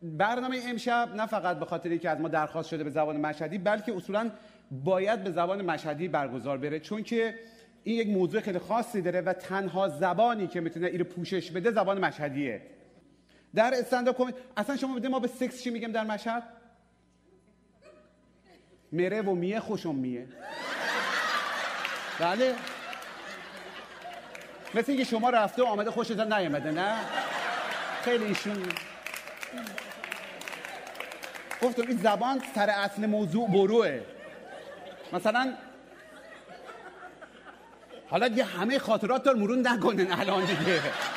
برنامه امشب نه فقط به خاطر اینکه از ما درخواست شده به زبان مشهدی، بلکه اصولاً باید به زبان مشهدی برگزار بره، چون که این یک موضوع خیلی خاصی داره و تنها زبانی که میتونه این رو پوشش بده زبان مشهدیه. در استندآپ کمدی اصلا شما بدید ما به سکس چی میگیم در مشهد؟ مره و میه خوشم میه. بله، مثل اینکه شما رفته و آمده خوشتون نیامده. نه خیلی ایشون گفتم این زبان سر اصل موضوع بروه. مثلا حالا دیگه همه خاطرات رو مرور نکنن الان دیگه.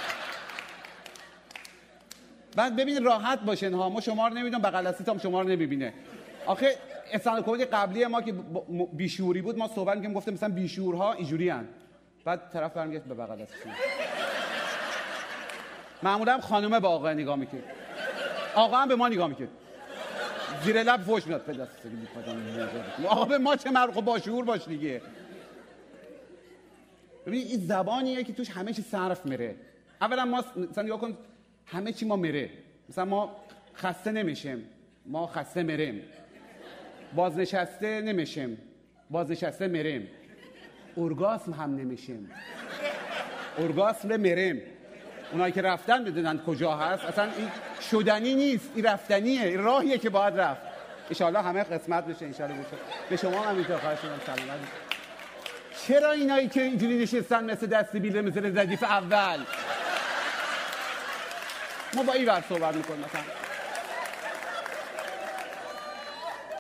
بعد ببینید راحت باشین ها، ما شما رو نمیدونم، بغل دستیت هم شما رو نمیبینه. آخه استندآپ کمدی قبلی ما که بیشعوری بود، ما صحبت می‌کردیم گفتم مثلا بیشعورها اینجوری ان، بعد طرف برمیگشت به بغل دستش. معمولا هم خانومه به آقا نگاه می‌کرد، آقا هم به ما نگاه می‌کرد، زیر لب فوش میداد پدر آقا به ما چه مرخ با شعور باش دیگه. ببین این زبانیه که توش همه چی صرف میره. اولا ما مثلا نگاه کن همه چی ما میره، مثلا ما خسته نمیشیم، ما خسته میریم، بازنشسته نمیشیم، بازنشسته میریم، اورگاسم هم نمیشیم، اورگاسم میریم. اونایی که رفتن بدونن کجا هست، اصلا این شدنی نیست، این رفتنیه، این راهیه که باید رفت. انشالله همه قسمت بشه، انشالله بشه. به شما هم اینطور خواهش می‌کنم سلامت. چرا اینایی که اینجوری نشستن مثل دستی بیله مثل ردیف اول؟ ما با این ور صحبت میکنیم مثلا